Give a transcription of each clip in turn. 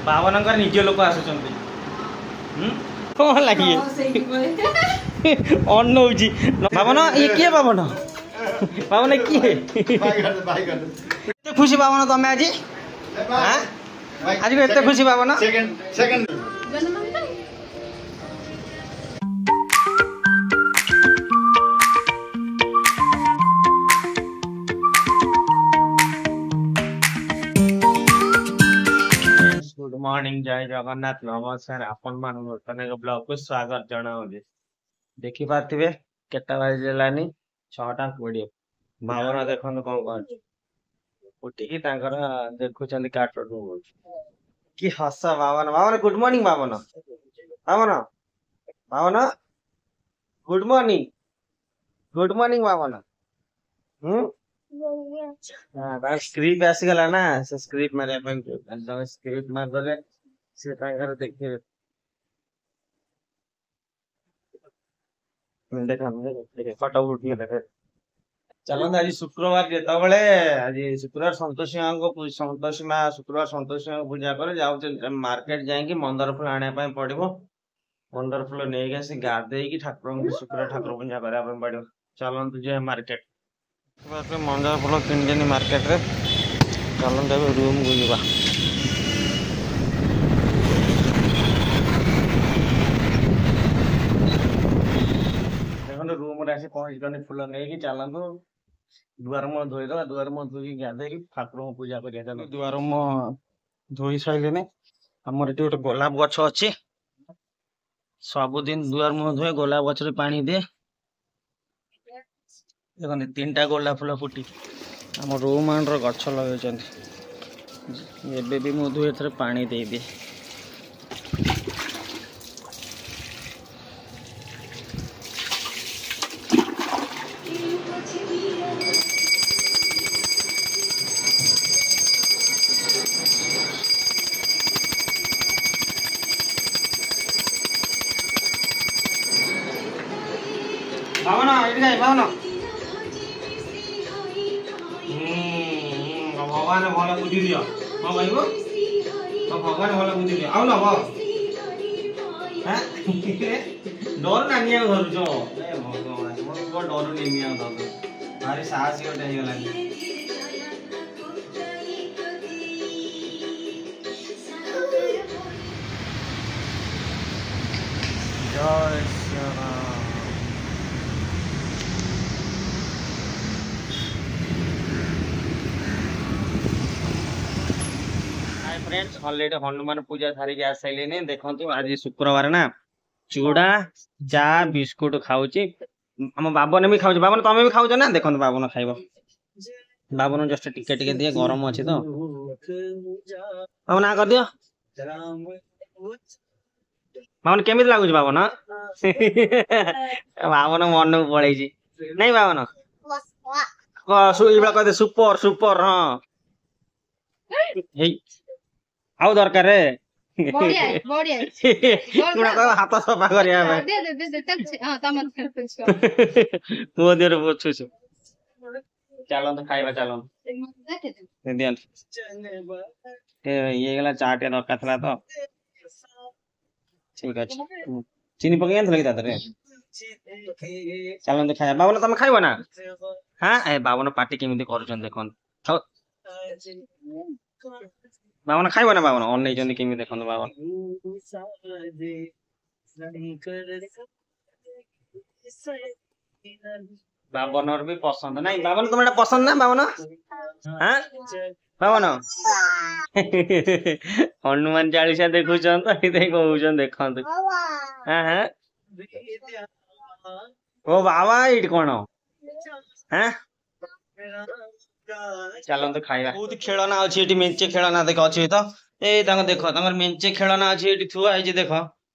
बाबनकर निज लोक आसुचंती कौन लगी अनौजी बाबन ये किए बाबन बाबन किए खुशी बाबन तमें आज आज एत खुशी बाबन गुड मॉर्निंग जय जगन्नाथ नमस्कार आपण मान ब्लॉग को स्वागत जनाऊे देखी पारे केटा बाजिलानी 6:20 भावना देखो कौन कौन उठिकी देखुं कार्टून कि हस बावन बावन गुड मॉर्निंग बावन बावन बावन गुड मॉर्निंग बावन स्क्रिप्ट आसीगला ना से स्क्रिप्ट मारे स्क्रिप्ट मारदे से देखिए फटो उठिए देखे चलते आज शुक्रवार जो आज शुक्रवार संतोषी माँ शुक्रवार संतोषी माँ पूजा कर जाऊँ मार्केट जाकि मंदार फूल आने पड़ो मंदार फूल नहीं आसी गाधे ठाकुर शुक्रवार ठाकुर पूजा करने पड़ो चलते जे मार्केट मंदार फूल किणी मार्केट रे चलते रूम को जावा देखो रूम आसी पहुंच फूल नहीं चलतु दुआर मुह धोईदे दुआर मुह धोई गाधे ठाकुर पूजा कर दुआर मुह धोई सारे आमर ये गोटे गोलाप गछ अच्छी सबुदिन दुआर मुह धोए गोलाप गछ पानी दिए देखो 3टा गोलाप फूल फुटी आम रूम आंड्र गछ लगे भी मुझे एथरे पानी दे दिए बावन ये बावन भगवान भल बुद्धि दियो हाँ भाई भगवान भल बुद्धि दियो आउ न डर नानी धरुच भगवान डर नहीं भारी साहसी गोटे होगा जय श्री राम फ्रेंड्स ऑलरेडी हनुमान पूजा सारी आ सारे देखो आज शुक्रवार ना चूड़ा चा बिस्कुट खाऊची आम बाबन भी खाऊ बाबन तुम भी खाऊ ना देखो बाबन खाइब बाबन जस्ट टिके टिके दिए गरम अच्छी तो बाबन आ कर दियो बाबन केमी लगुच बाबन बाबन मन को पड़े नहीं बाबन कहते सुपर सुपर हाँ आउ दरकार हाथ सफा करने चलो खाइबा चलो ये गला चाटे दरकार था तो ठीक अच्छे चीनी पकई कि चलो खाइबा बाबन तुम खाइब ना हाँ ए बाबन पार्टी केमी कर देख बाबन खाइब ना बाबन अन केमी देख बाबन बाबन भी पसंद नहीं बाबन तुम पसंद ना बाबन हाँ बाबन हनुमान चालीसा देखुं तो कहूँ देखो हाँ हाँ ओ बाबा ये कौन हाँ चलते खाइबा बहुत खेलना अच्छी मेचे खेलना देख अच्छी तो ये देख मेचे खेलना अच्छी थुआ देख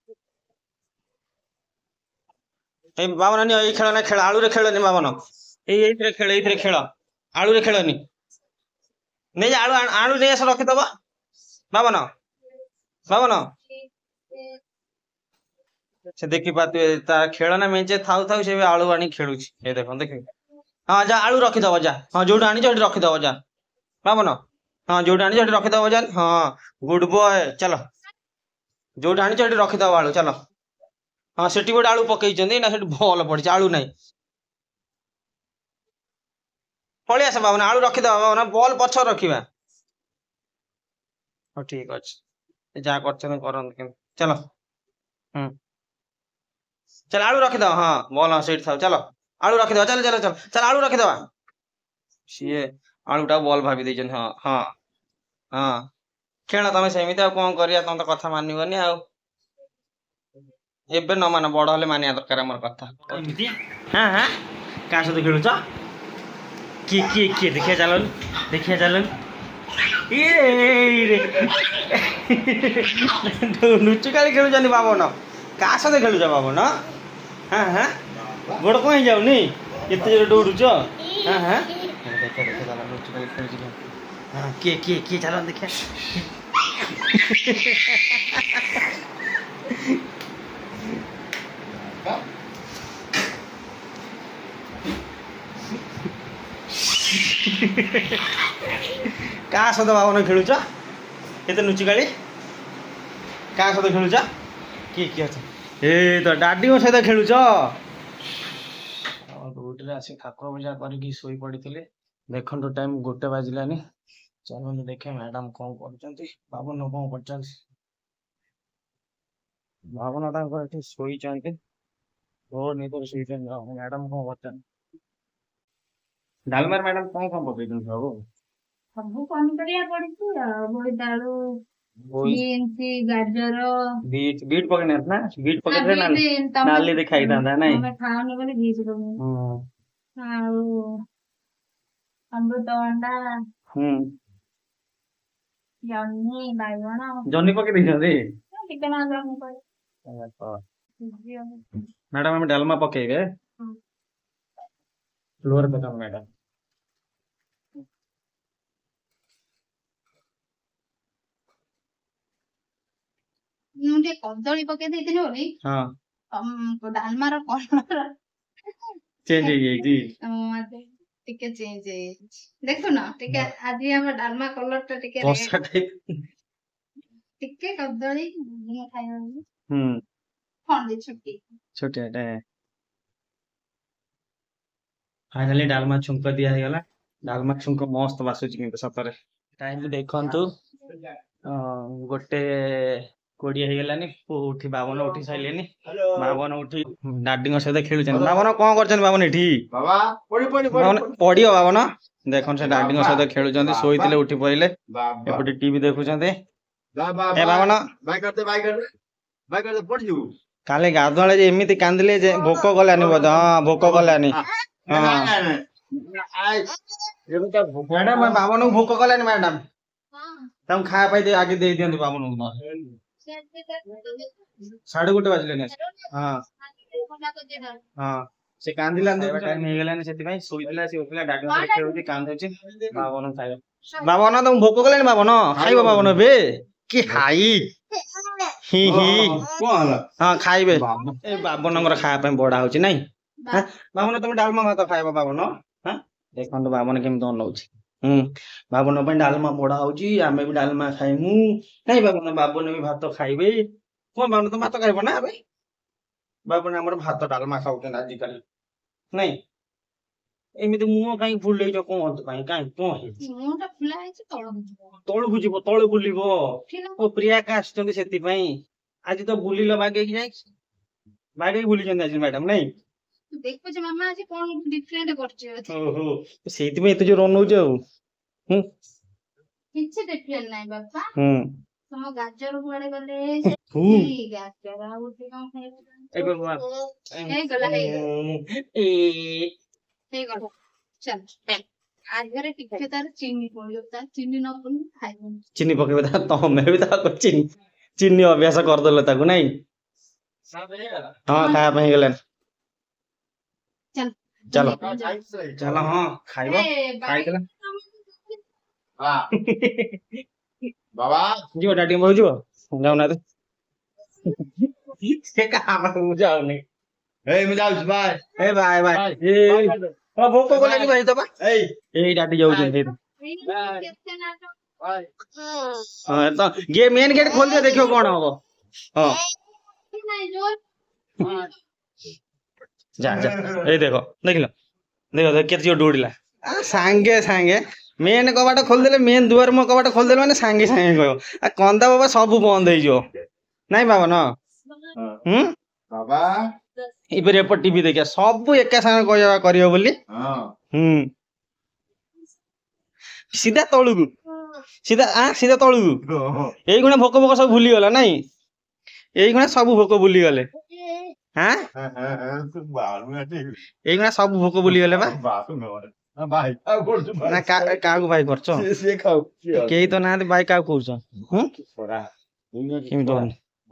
बाबन ये खेलना खेल आलू रे खेलनी बाबन ये खेल आलू रे खेलनी नहीं आलू आलू नहीं आस रखीदब बाबन बाबन से देखी पाते खेलना मेचे थाऊ थाऊ से आलू आनी खेलुची ये देख देख हाँ जा आलू रखीदब जा हाँ जो आनी रखीदब जा बाबन हाँ जोटा आनी जोटी रखिदब जान हाँ गुड बॉय चलो जोटा आनी जोटी रखिदब आलू चलो हाँ सेठी गोटे आलू पकई ना सेठी भल पड़ी आलू नहीं पलि आस बाबना आलू रखिदब बाबना बॉल पछ रखिबा हाँ ठीक अच्छे जहाँ कर चलो चल आलू रखिदब हाँ बॉल हाँ सेठी था चलो आलू रखिदब चल चल चल चल आलू रखिदब सीए आलूटा बॉल भाभी देछन हाँ हाँ हाँ खेल तमें सेमती आ कौन करिया तुम तो कथा मानिबनी आ एबे न मान बड़ हेले मानिया दरकार हमर कथा एमती हां हां का सହିତ खेलुछ की देखिया चलन रे नुचु काली खेलु जानी बाबू न का सହିତ खेलुछ बाबू न हां हां गोड़ कोइ जाउनी एते जोर दौड़ुछ हां हां देखिया चलन नुचु काली खेलुछ हां के चलन देखिया का सହିତ बाबन खेलुछ एते नुची गाड़ी का सହିତ खेलुछ की अच्छा ए तो डाडी सहित खेलुछ उठे आसी ठाकुर पूजा करके शोई पड़ी देखो टाइम 1 बाजिलानी चलो देखे मैडम कौन कर बाबन कौन कर भावना शोई निदर शोई मैडम कौन कर डालमार मैडम कौन कौन पकई बाबू ସବୁ ପନିପରିବା ପଡିଛି ଆଉ ବୋଇତାଳୁ ବିନ୍ସ ଗାଜର बीट बीट पकने ना बीट पकने ना नाली दिखाई था नहीं ଆମେ ଖାଉନି ବୋଲି ବିଟ ଦଉନି ଆଉ ଅମୃତଭଣ୍ଡା ଜହ୍ନି ବାଇଗଣ जॉनी पके ଦେଇଛନ୍ତି ଟିକେ ନା ଜହ୍ନି ପଡେ मैडम हम डालमा पकेबे फ्लोर पे काम मैडम ମୁଁ ଟିକେ କଦଳୀ ପକେଇ ଦେଇଥିଲି ବୋଲି ଡାଲମାର କଲର ଚେଞ୍ଜ ହେଇଯାଇଛି ଟିକେ ଚେଞ୍ଜ ହେଇଯାଇଛି ଦେଖୁନ ଟିକେ ଆଜି ଆମ ଡାଲମା କଲର ଟା ଟିକେ କଷା ଟାଇପ ଟିକେ କଦଳୀ ଖାଇବାକୁ ଖଣ୍ଡେ ଛୋଟିଆଟେ फाइनली डालमा छुंक दिया गला डालमा छुंक मस्त बासुची किंतु सतरे टाइम देखंतु गोटे कोड़िए ହେଇଗଲାନି उठी बाबन उठी साइलेनी बाबन उठी डाडी सहित खेलुछन बाबन कौन करछन बाबन एठी बाबा पड़ियो बाबन देखन से डाडी सहित खेलुछन सोइतिले उठी पइले एपटे टीवी देखुछन ए बाबन बाय करते पड़ियो काले गाधवाले जे एमिति कांदिले जे भोक गलानी बोध हां भोक गलानी मैडम बाबन भोक गलानी मैडम तुम खा पाई दे आगे दे दियंतु बाबन साढ़े 1 बाजले हाँ हाँ से कांदिला टाइम हे गेलानी सेति भाई सोइदिला से उठला डाडी से खेलुची कांदुची बाबन खाइबो बाबन तुम भोक गलानी बाबन खाइबो बाबन बे की हाई ही कोन हां खाइबे ए बाबनगर खाया पे बडा होची नहीं हां बाबन तुम डालमा भात खाइबो बाबन हां देखंतु बाबन केम तो नउची बाबन पे डालमा बडा होची आमे भी डालमा खाइमु नहीं बाबन बाबन भी भात खाइबे कोन बाबन तो भात खाइबो ना बे बाबन हमर भात डालमा खाउछन आज काल नहीं एमिति मुंह काई फुल लेजो कोन काई काई कोन मुंहटा फुला है तळु बुझिबो तळु बुलिबो ओ प्रिया का आछन सेति पई आज तो बुलिलो बागे कि जाई बागे बुली जन आज मैडम नहीं देखो जे मामा आज कोन डिफरेंट करछे ओहो सेति में एते जो रन हो जाऊ किछ डिफरेंट नाही बाबा तम गाजर कुआडे गले से गाजर आ उठी काम खाइबो ए बाबा ए गला ए गला चल आज घरे टिके तार चीनी पड़ियो ता चीनी न पन खाइबो चीनी पकेबे ता तो मैं भी ता चीनी अभ्यास कर देले ताकू नहीं हां खाया पे गेलन चल चलो चलो हां खाइबो खाइ देला हां बाबा जो डाडी मो जो जाऊ ना तो से कहां पर जाऊ नहीं ए मैं जाऊ बाय ए बाय बाय ए भोक को लागी भाई तो बा ए डाडी जाऊ छे हाँ तो ये मेन गेट खोल दिया देखियो कौन होगा। हाँ जा जा ये देखो देख लो देखो देख केतियो डोड़िला सांगे सांगे मेन कबाट खोल देले मेन दुआर मो कबाट खोल देले माने सांगे सांगे कहयो आ कंदा बाबा सब बंद होई जो नहीं बाबा ना बाबा इपर एपर टीवी देखिया सब एका संगे कहया करियो बोली सीधा तळुगु सीधा तळुगु एई गुणा भोक भोक सब भूली गला नहीं एई गुणा सब भोक भूली गले हां एई गुणा सब भोक भूली गले बा भाई ना का भाई करछो से खाऊ केई तो ना भाई का कहउछ केमी तो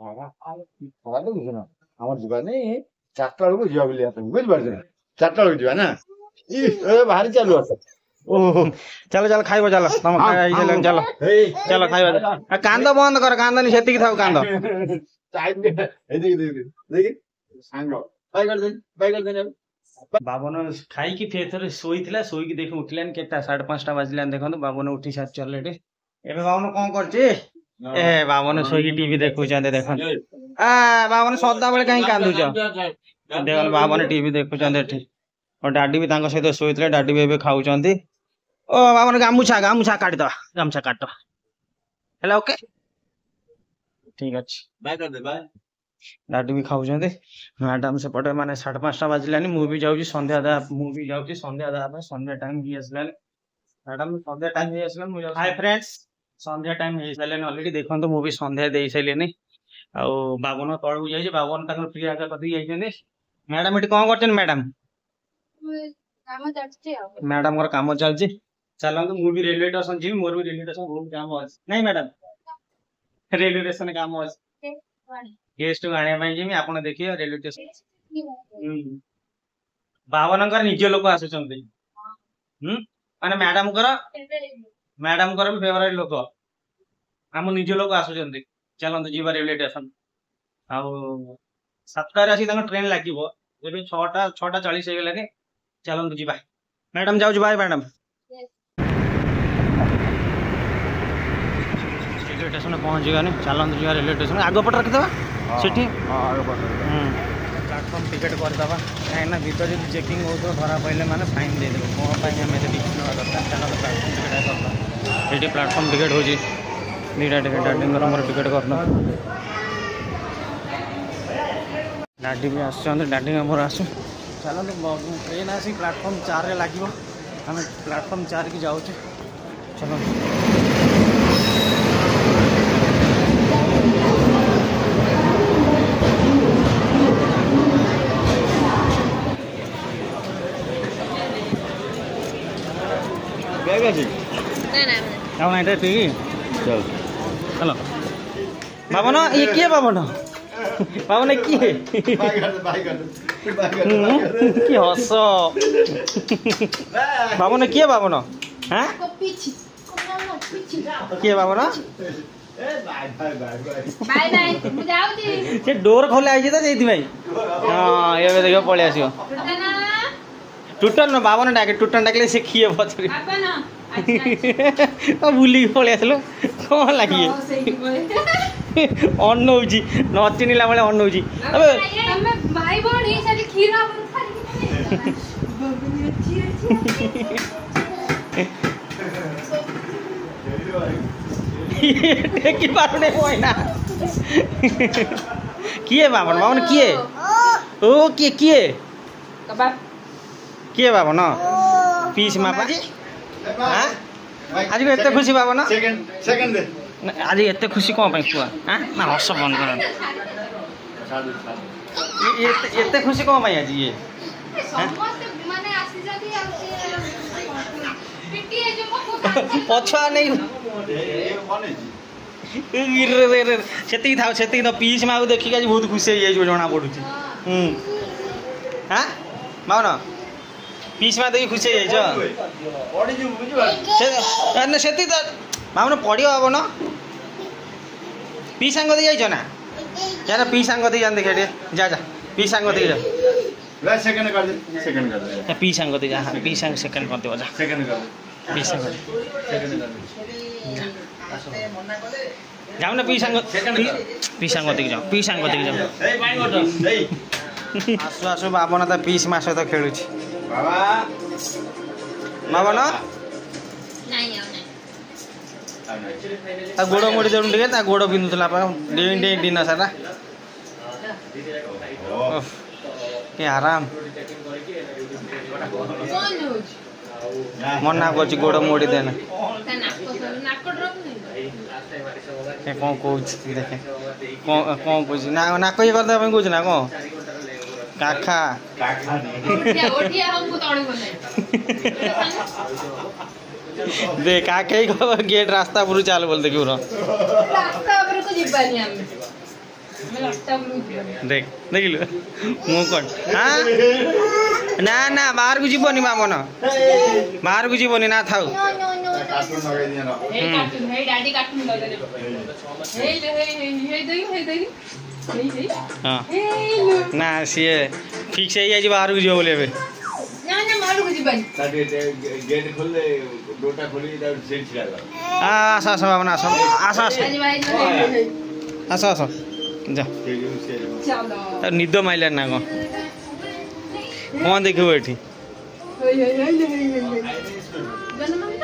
আমার দোকানে 4টা বেলକୁ ଯିବା ବୋଲି ଆପଣ ବୁଝିପାରୁଛ ନା 4ଟା ବେଳକୁ ଯିବା ନା ଏ ଭାରି ଚାଲୁ ଆସ ओ चलो चलो खाइबो चलो तुम खाइ चलो चलो चलो खाइबो कांद बंद कर कांद नि सेति थाउ कांद टाइम दे देखि सांग बाय कर दे बाबन खाई की फेर थरे सोईथिला सोई की देख उठिलान केटा 5:30 बाजिलान देखन बाबन उठी साथ चले रे एबे बाबन कोन करछि ए बाबन सोई की टीवी देखु चांदे देखन आ बाबन सदा बेले काई कांदुछ देखन बाबन टीवी देखु चांदे ठी और डाडी भी तांको सहित सोईथिला डाडी भी एबे खाउ चांदी ओ बाबन गामुछा काटी दो गामुछा काटो हेला ओके ठीक अछि बाय कर दे बाय डाडी भी खाउ चांदी मैडम से पटे माने 5:30 बाजिलानी मु भी जाउची संध्या दा मु भी जाउची संध्या दा पे संध्या टाइम ही असलानी मैडम संध्या टाइम ही असलानी मु हाय फ्रेंड्स संध्या टाइम ही असलानी ऑलरेडी देखन तो मु भी संध्या देई सैलेनी आ बाबन तळु जाई जे बाबन ताकर प्रिया का कदी जाई छने मैडम इटी कोन करछन मैडम काम चलते आ मैडम कर काम चलची चलन तो मु भी रेलवे स्टेशन जी मोर भी रेलवे स्टेशन बहुत काम अछि नहीं मैडम रेलवे स्टेशन काम अछि गेस्ट आने ପାଇଁ जिमी आपण देखियो रेलवे स्टेशन बावनकर निज लोक आसुचंती माने मैडम कर फेवरेट लोक हम निज लोक आसुचंती चलंतु जीवा रेलवे स्टेशन आ 7टा रे आसी तांग ट्रेन लागिवो एबे 6:40 हे गेलानी चलंतु जीवा मैडम जाउ बाय मैडम रेलवे स्टेशन पहुंच गया चलंतु जीवा रेलवे स्टेशन आगो पट रखि देबा सेठी प्लाटफॉर्म टिकेट करदबा कहीं भीतर जो चेकिंग हो तो धरा पड़े मैंने फाइन दे देव कौन आम टिकट ना दरकार चलो तो प्लाटफॉर्म टिकट ये प्लाटफॉर्म टिकेट हो दुईटा टिकेट डाडी मोर टिकेट कर डाडी भी आसुँच डाडी मोर आसु चलो ट्रेन आसी प्लाटफॉर्म 4 रे लगे आम प्लाटफॉर्म 4 की जाऊँ चलो चलो बाबन ये किए बाबन बाबन किए कि हस बाबन किए बाबन हाँ किए बाबन से डोर खोला आई तो हाँ ये देखो पलि आस टूटन न बाबन डाके टूटन डाकले से किए पचरी बुलिक पलि आसलु कौन लगे अनौजी न चिन्हला बेले अनौजी टेकी पारुने होइना किए बाबन बाबन किए ओ किए किए बाबन पीस मापा हाँ आज को एते खुशी बाबन सेकंड दे आज एते खुशी कौन पे कुआ हां ना हस बंद कर एते खुशी कौन पे आज ये माने आसी जदी पिटी ए जो पछा नहीं सेती था सेती तो पीस माँ को देखिक आज बहुत खुशी हो जना पड़ू हाँ बाबन पीस माँ देखिए खुशी से बाबन पड़ बाबन पी सांग दे जाना यार पी सांग दे जान देखे जा जा पी सांग दे जा सेकंड कर दे पी सांग दे जा पी सांग सेकंड कर दे जा सेकंड कर दे पी सांग सेकंड कर दे जाऊ ना पी सांग जाओ आसु आसु बाबन ता पीस मा सहित खेलु बाबा बाबन ता गोड़ मोड़ी देउन टिके ता गोड़ बिंदुतला पा डे दिन सारा के आराम मना कर गोड़ मोड़ी देना कौन कौन देखे कौन कौन नाक ये करदे कहूँ ना कौन काखा देख काके गेट रास्ता पर चाल बोल देखियो देख देखिलु मु कौन हाँ ना ना बाहर को जीवनी बाबन बाहर को जीवनी ना थाउ हाँ ना सी फिक्स है बाहर को जीव बोले गेट खोल दे डोटा खोली सीट छिड़ा आस आस बाबन आस आस आस आस आस जा निद माइलार ना कौन देखो ये